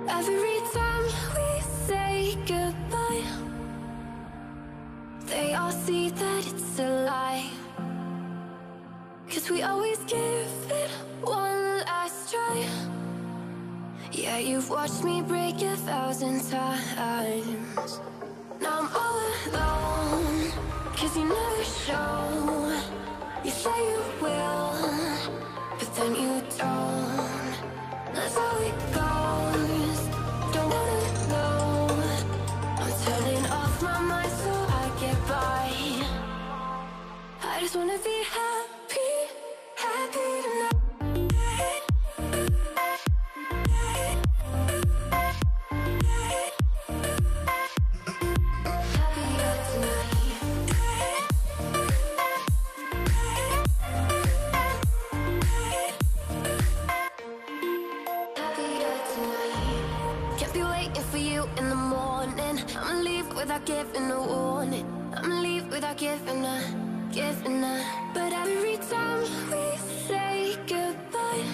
Every time we say goodbye, they all see that it's a lie. 'Cause we always give it one last try. Yeah, you've watched me break 1,000 times. Now I'm all alone, 'cause you never show. You say you will, but then you don't. That's how it goes. Don't wanna know. I'm turning off my mind so I get by. I just wanna be happy, happy tonight. In the morning, I'ma leave without giving a warning. I'ma leave without giving a. But every time we say goodbye,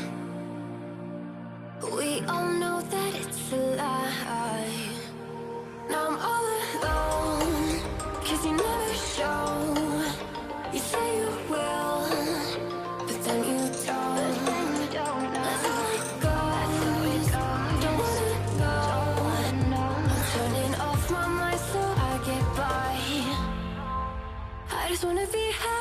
we all know that it's a lie. Now I'm all alone, 'cause you never show. You say you will, but then you don't. That's how it goes. Don't wanna know. Turning off my mind so I get by. I just wanna be happy.